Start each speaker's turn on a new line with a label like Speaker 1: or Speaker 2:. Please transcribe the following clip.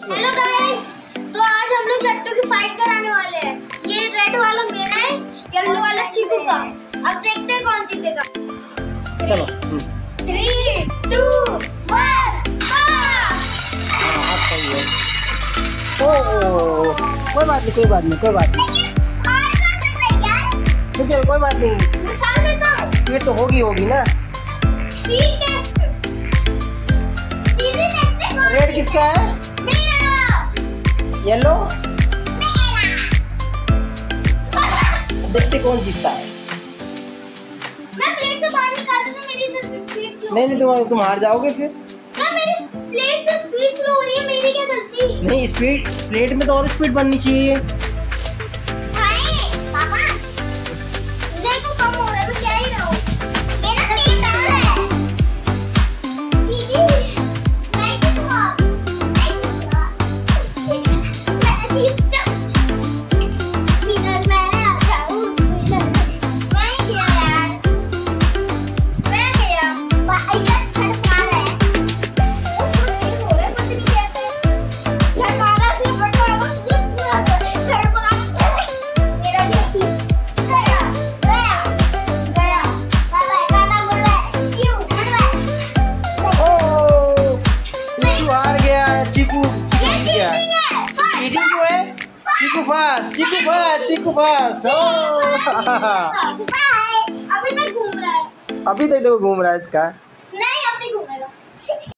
Speaker 1: Hello guys, तो आज हम लोग लट्टू की फाइट कराने वाले हैं। ये रेड वाला मेरा है, येलो वाला चीकू का। अब देखते हैं कौन जीतेगा।
Speaker 2: चलो
Speaker 1: 3, 2, 1
Speaker 2: कोई बात नहीं, कोई बात नहीं, कोई बात नहीं। चलो कोई बात नहीं, स्पीड तो होगी ना। रेड किसका है? येलो। देखते कौन जीतता है।
Speaker 1: मैं प्लेट से बाहर निकाल दूं, मेरी तरफ से स्पीड स्लो।
Speaker 2: नहीं तुम हार जाओगे फिर।
Speaker 1: क्या मेरी प्लेट से स्पीड स्लो हो रही है? मेरी क्या गलती?
Speaker 2: नहीं, स्पीड प्लेट में तो और स्पीड बननी चाहिए।
Speaker 1: पापा देखो कम हो रहा है, मैं क्या ही रहा हूं। मेरा प्लेट कहां है? दीदी मैं
Speaker 2: चीकू फास्ट।
Speaker 1: अभी तक घूम रहा है।
Speaker 2: अभी तक देखो घूम रहा है इसका।